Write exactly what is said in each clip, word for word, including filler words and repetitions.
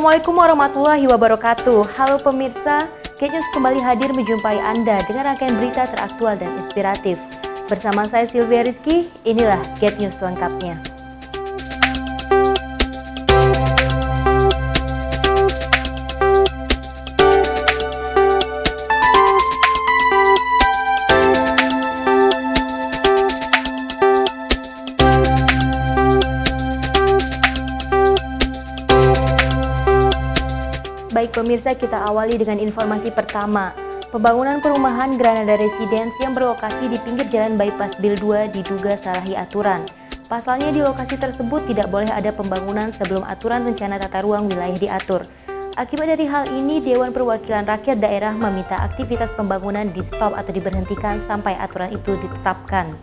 Assalamualaikum warahmatullahi wabarakatuh. Halo pemirsa, Get News kembali hadir menjumpai Anda dengan rangkaian berita teraktual dan inspiratif. Bersama saya Sylvia Rizky, inilah Get News lengkapnya. Baik pemirsa, kita awali dengan informasi pertama. Pembangunan perumahan Granada Residence yang berlokasi di pinggir jalan bypass Bil dua diduga salahi aturan. Pasalnya di lokasi tersebut tidak boleh ada pembangunan sebelum aturan rencana tata ruang wilayah diatur. Akibat dari hal ini, Dewan Perwakilan Rakyat Daerah meminta aktivitas pembangunan di stop atau diberhentikan sampai aturan itu ditetapkan.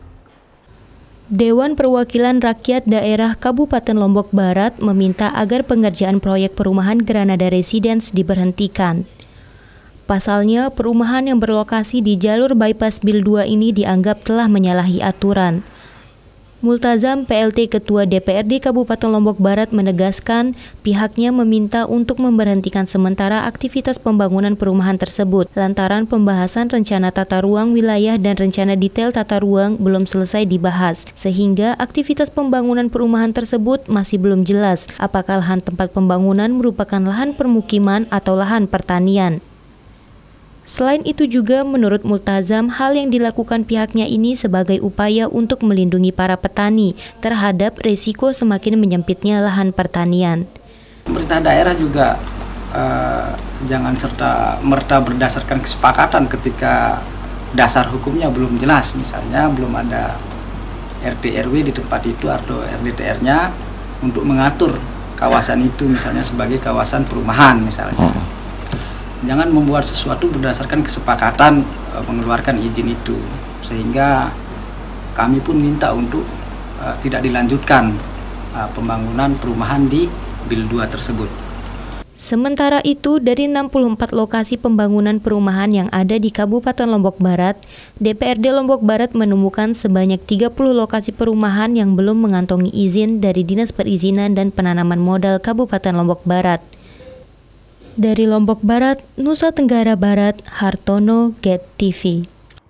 Dewan Perwakilan Rakyat Daerah Kabupaten Lombok Barat meminta agar pengerjaan proyek perumahan Granada Residence diberhentikan. Pasalnya, perumahan yang berlokasi di jalur bypass Bil dua ini dianggap telah menyalahi aturan. Multazam, P L T Ketua D P R D Kabupaten Lombok Barat menegaskan pihaknya meminta untuk memberhentikan sementara aktivitas pembangunan perumahan tersebut lantaran pembahasan rencana tata ruang wilayah dan rencana detail tata ruang belum selesai dibahas, sehingga aktivitas pembangunan perumahan tersebut masih belum jelas apakah lahan tempat pembangunan merupakan lahan permukiman atau lahan pertanian. Selain itu juga menurut Multazam, hal yang dilakukan pihaknya ini sebagai upaya untuk melindungi para petani terhadap risiko semakin menyempitnya lahan pertanian. Pemerintah daerah juga uh, jangan serta merta berdasarkan kesepakatan ketika dasar hukumnya belum jelas, misalnya belum ada R T R W di tempat itu atau R D T R-nya untuk mengatur kawasan itu misalnya sebagai kawasan perumahan misalnya. Hmm. Jangan membuat sesuatu berdasarkan kesepakatan uh, mengeluarkan izin itu, sehingga kami pun minta untuk uh, tidak dilanjutkan uh, pembangunan perumahan di Bil dua tersebut. Sementara itu, dari enam puluh empat lokasi pembangunan perumahan yang ada di Kabupaten Lombok Barat, D P R D Lombok Barat menemukan sebanyak tiga puluh lokasi perumahan yang belum mengantongi izin dari Dinas Perizinan dan Penanaman Modal Kabupaten Lombok Barat. Dari Lombok Barat, Nusa Tenggara Barat, Hartono, Get T V.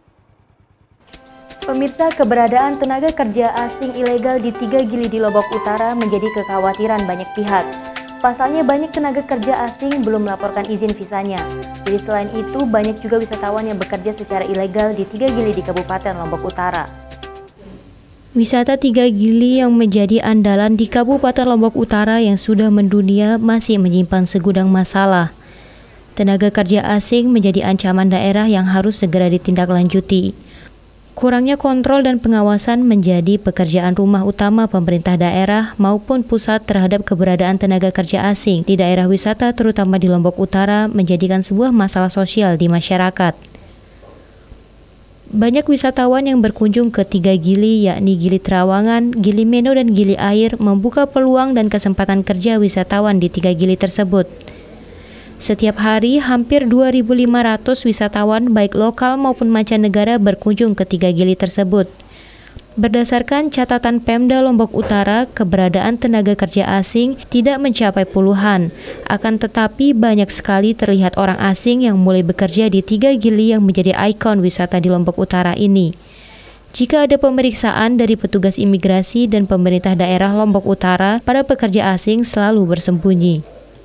Pemirsa, keberadaan tenaga kerja asing ilegal di tiga gili di Lombok Utara menjadi kekhawatiran banyak pihak. Pasalnya banyak tenaga kerja asing belum melaporkan izin visanya. Jadi selain itu, banyak juga wisatawan yang bekerja secara ilegal di tiga gili di Kabupaten Lombok Utara. Wisata tiga gili yang menjadi andalan di Kabupaten Lombok Utara yang sudah mendunia masih menyimpan segudang masalah. Tenaga kerja asing menjadi ancaman daerah yang harus segera ditindaklanjuti. Kurangnya kontrol dan pengawasan menjadi pekerjaan rumah utama pemerintah daerah maupun pusat terhadap keberadaan tenaga kerja asing di daerah wisata terutama di Lombok Utara menjadikan sebuah masalah sosial di masyarakat. Banyak wisatawan yang berkunjung ke tiga gili yakni Gili Trawangan, Gili Meno, dan Gili Air membuka peluang dan kesempatan kerja wisatawan di tiga gili tersebut. Setiap hari hampir dua ribu lima ratus wisatawan baik lokal maupun mancanegara berkunjung ke tiga gili tersebut. Berdasarkan catatan Pemda Lombok Utara, keberadaan tenaga kerja asing tidak mencapai puluhan. Akan tetapi banyak sekali terlihat orang asing yang mulai bekerja di tiga gili yang menjadi ikon wisata di Lombok Utara ini. Jika ada pemeriksaan dari petugas imigrasi dan pemerintah daerah Lombok Utara, para pekerja asing selalu bersembunyi.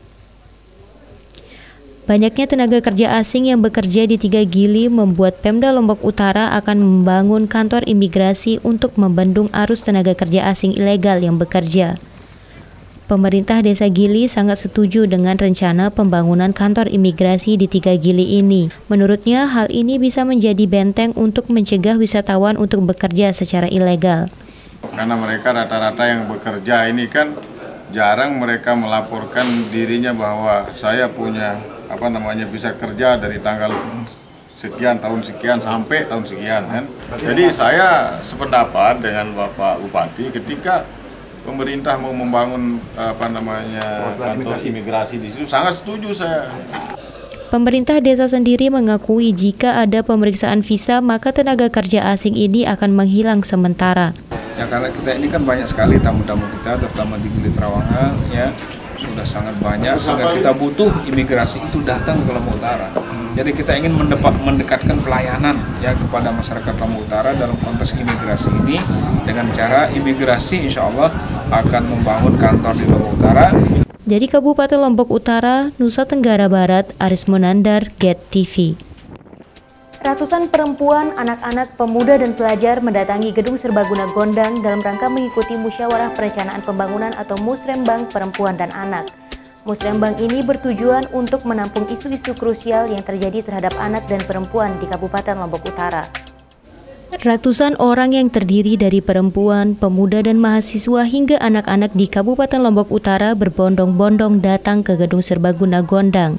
Banyaknya tenaga kerja asing yang bekerja di tiga gili membuat Pemda Lombok Utara akan membangun kantor imigrasi untuk membendung arus tenaga kerja asing ilegal yang bekerja. Pemerintah Desa Gili sangat setuju dengan rencana pembangunan kantor imigrasi di tiga gili ini. Menurutnya, hal ini bisa menjadi benteng untuk mencegah wisatawan untuk bekerja secara ilegal. Karena mereka rata-rata yang bekerja ini kan jarang mereka melaporkan dirinya bahwa saya punya apa namanya bisa kerja dari tanggal sekian tahun sekian sampai tahun sekian kan. Jadi saya sependapat dengan Bapak Bupati ketika pemerintah mau membangun apa namanya kantor imigrasi di situ, sangat setuju saya. Pemerintah desa sendiri mengakui jika ada pemeriksaan visa maka tenaga kerja asing ini akan menghilang sementara. Ya karena kita ini kan banyak sekali tamu-tamu kita terutama di Gili Trawangan ya sudah sangat banyak sehingga kita butuh imigrasi itu datang ke Lombok Utara. Jadi kita ingin mendepak, mendekatkan pelayanan ya kepada masyarakat Lombok Utara dalam konteks imigrasi ini dengan cara imigrasi insya Allah akan membangun kantor di Lombok Utara. Dari Kabupaten Lombok Utara, Nusa Tenggara Barat, Aris Monandar, Get T V. Ratusan perempuan, anak-anak, pemuda, dan pelajar mendatangi Gedung Serbaguna Gondang dalam rangka mengikuti Musyawarah Perencanaan Pembangunan atau Musrembang Perempuan dan Anak. Musrembang ini bertujuan untuk menampung isu-isu krusial yang terjadi terhadap anak dan perempuan di Kabupaten Lombok Utara. Ratusan orang yang terdiri dari perempuan, pemuda, dan mahasiswa hingga anak-anak di Kabupaten Lombok Utara berbondong-bondong datang ke Gedung Serbaguna Gondang.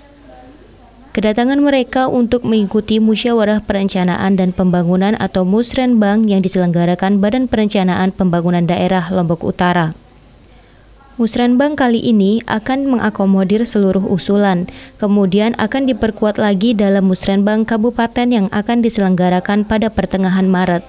Kedatangan mereka untuk mengikuti Musyawarah Perencanaan dan Pembangunan atau Musrenbang yang diselenggarakan Badan Perencanaan Pembangunan Daerah Lombok Utara. Musrenbang kali ini akan mengakomodir seluruh usulan, kemudian akan diperkuat lagi dalam Musrenbang Kabupaten yang akan diselenggarakan pada pertengahan Maret.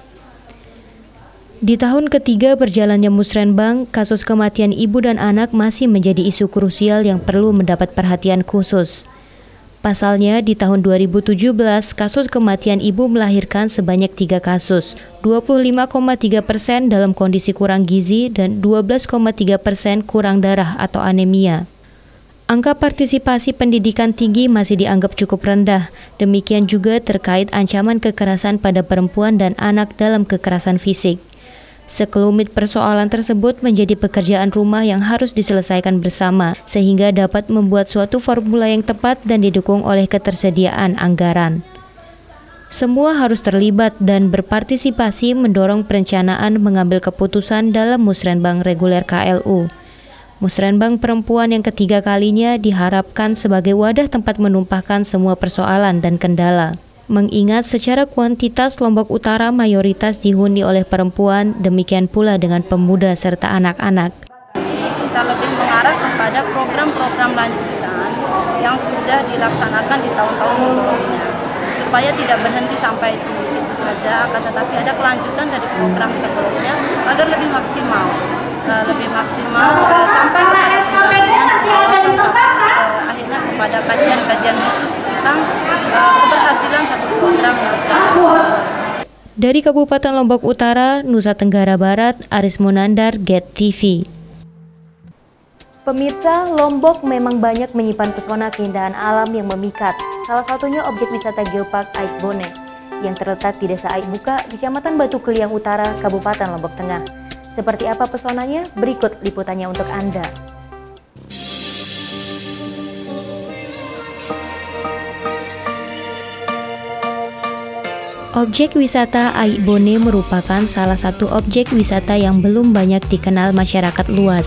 Di tahun ketiga berjalannya Musrenbang, kasus kematian ibu dan anak masih menjadi isu krusial yang perlu mendapat perhatian khusus. Pasalnya, di tahun dua ribu tujuh belas, kasus kematian ibu melahirkan sebanyak tiga kasus, dua puluh lima koma tiga persen dalam kondisi kurang gizi dan dua belas koma tiga persen kurang darah atau anemia. Angka partisipasi pendidikan tinggi masih dianggap cukup rendah, demikian juga terkait ancaman kekerasan pada perempuan dan anak dalam kekerasan fisik. Sekelumit persoalan tersebut menjadi pekerjaan rumah yang harus diselesaikan bersama, sehingga dapat membuat suatu formula yang tepat dan didukung oleh ketersediaan anggaran. Semua harus terlibat dan berpartisipasi mendorong perencanaan mengambil keputusan dalam Musrenbang reguler K L U. Musrenbang perempuan yang ketiga kalinya diharapkan sebagai wadah tempat menumpahkan semua persoalan dan kendala. Mengingat secara kuantitas Lombok Utara mayoritas dihuni oleh perempuan, demikian pula dengan pemuda serta anak-anak. Kita lebih mengarah kepada program-program lanjutan yang sudah dilaksanakan di tahun-tahun sebelumnya, supaya tidak berhenti sampai di situ saja, akan tetapi ada kelanjutan dari program sebelumnya agar lebih maksimal, lebih maksimal sampai kepada pendampingan pengawasan sampai akhirnya kepada kajian-kajian khusus tentang uh, keberhasilan satu program yang telah dilaksanakan. Dari Kabupaten Lombok Utara, Nusa Tenggara Barat, Aris Monandar, Get T V. Pemirsa, Lombok memang banyak menyimpan pesona keindahan alam yang memikat. Salah satunya objek wisata Geopark Aik Bone yang terletak di Desa Aik Buka, Kecamatan Batu Keliang Utara, Kabupaten Lombok Tengah. Seperti apa pesonanya? Berikut liputannya untuk Anda. Objek wisata Aik Bone merupakan salah satu objek wisata yang belum banyak dikenal masyarakat luas.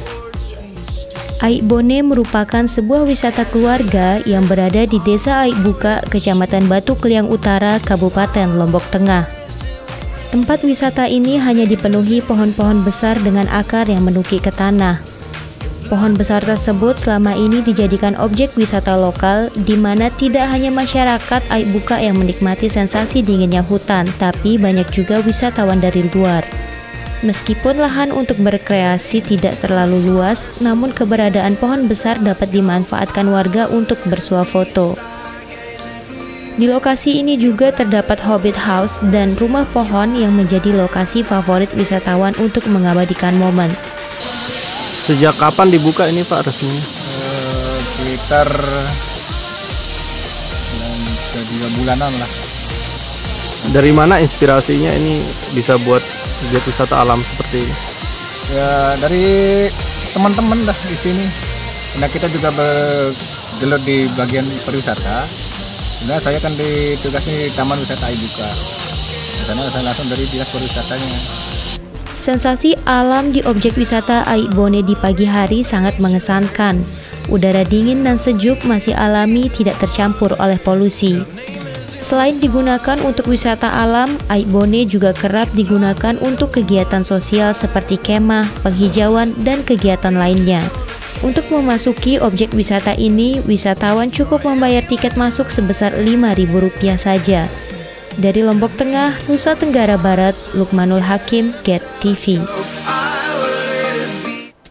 Aik Bone merupakan sebuah wisata keluarga yang berada di Desa Aik Buka, Kecamatan Batu Keliang Utara, Kabupaten Lombok Tengah. Tempat wisata ini hanya dipenuhi pohon-pohon besar dengan akar yang menukik ke tanah. Pohon besar tersebut selama ini dijadikan objek wisata lokal, di mana tidak hanya masyarakat Aik Buka yang menikmati sensasi dinginnya hutan, tapi banyak juga wisatawan dari luar. Meskipun lahan untuk berkreasi tidak terlalu luas, namun keberadaan pohon besar dapat dimanfaatkan warga untuk bersuah foto. Di lokasi ini juga terdapat Hobbit House dan rumah pohon yang menjadi lokasi favorit wisatawan untuk mengabadikan momen. Sejak kapan dibuka ini Pak resminya? Eh, sekitar dua bulanan lah. Dari mana inspirasinya ini bisa buat objek wisata alam seperti ini? Ya dari teman-teman dah di sini. Nah kita juga bergelut di bagian pariwisata. Nah saya kan ditugasi di Taman Wisata Aik Buka. Karena saya langsung dari dinas pariwisatanya. Sensasi alam di objek wisata Aik Bone di pagi hari sangat mengesankan. Udara dingin dan sejuk masih alami, tidak tercampur oleh polusi. Selain digunakan untuk wisata alam, Aik Bone juga kerap digunakan untuk kegiatan sosial seperti kemah, penghijauan, dan kegiatan lainnya. Untuk memasuki objek wisata ini, wisatawan cukup membayar tiket masuk sebesar lima ribu rupiah saja. Dari Lombok Tengah, Nusa Tenggara Barat, Lukmanul Hakim, Get T V.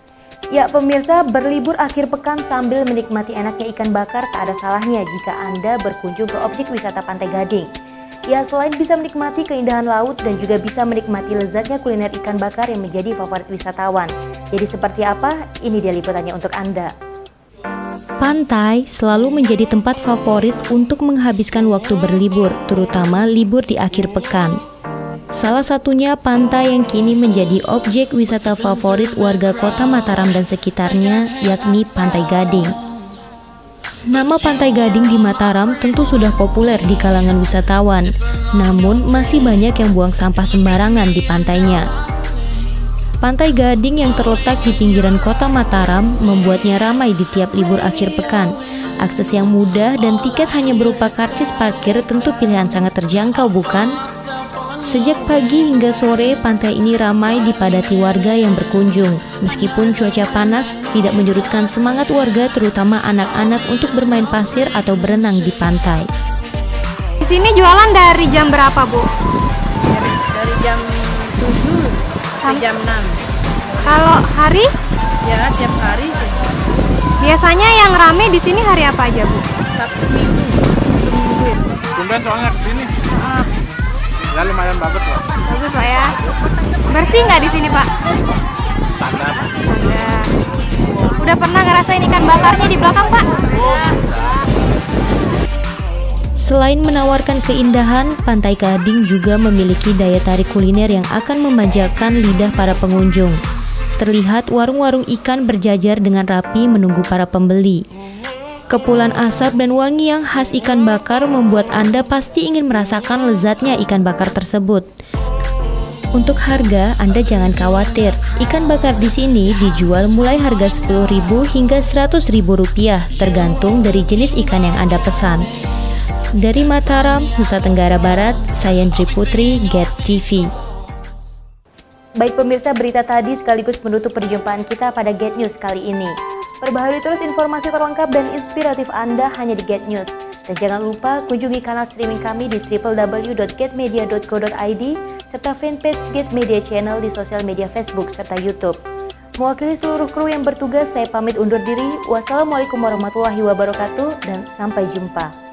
Ya pemirsa, berlibur akhir pekan sambil menikmati enaknya ikan bakar tak ada salahnya jika Anda berkunjung ke objek wisata Pantai Gading. Ya selain bisa menikmati keindahan laut dan juga bisa menikmati lezatnya kuliner ikan bakar yang menjadi favorit wisatawan. Jadi seperti apa? Ini dia liputannya untuk Anda. Pantai selalu menjadi tempat favorit untuk menghabiskan waktu berlibur, terutama libur di akhir pekan. Salah satunya pantai yang kini menjadi objek wisata favorit warga kota Mataram dan sekitarnya, yakni Pantai Gading. Nama Pantai Gading di Mataram tentu sudah populer di kalangan wisatawan, namun masih banyak yang buang sampah sembarangan di pantainya. Pantai Gading yang terletak di pinggiran kota Mataram membuatnya ramai di tiap libur akhir pekan. Akses yang mudah dan tiket hanya berupa karcis parkir tentu pilihan sangat terjangkau, bukan? Sejak pagi hingga sore, pantai ini ramai dipadati warga yang berkunjung. Meskipun cuaca panas, tidak menyurutkan semangat warga terutama anak-anak untuk bermain pasir atau berenang di pantai. Di sini jualan dari jam berapa, Bu? Dari, dari jam tujuh sampai jam enam. Kalau hari? Ya, tiap hari. Biasanya yang rame di sini hari apa aja, Bu? Sabtu Minggu. Minggu itu. Tumben soalnya di sini. Ah. Ya lumayan bagus lah. Bagus Pak ya. Bersih nggak di sini Pak? Standar. Standar. Udah pernah ngerasain ikan bakarnya di belakang Pak? Selain menawarkan keindahan, Pantai Gading juga memiliki daya tarik kuliner yang akan memanjakan lidah para pengunjung. Terlihat warung-warung ikan berjajar dengan rapi menunggu para pembeli. Kepulan asap dan wangi yang khas ikan bakar membuat Anda pasti ingin merasakan lezatnya ikan bakar tersebut. Untuk harga, Anda jangan khawatir. Ikan bakar di sini dijual mulai harga sepuluh ribu hingga seratus ribu rupiah, tergantung dari jenis ikan yang Anda pesan. Dari Mataram, Nusa Tenggara Barat, saya Ndri Putri, Get T V. Baik pemirsa, berita tadi sekaligus menutup perjumpaan kita pada Get News kali ini. Perbaharui terus informasi terlengkap dan inspiratif Anda hanya di Get News. Dan jangan lupa kunjungi kanal streaming kami di w w w dot get media dot co dot i d serta fanpage Get Media Channel di sosial media Facebook serta YouTube. Mewakili seluruh kru yang bertugas, saya pamit undur diri. Wassalamualaikum warahmatullahi wabarakatuh dan sampai jumpa.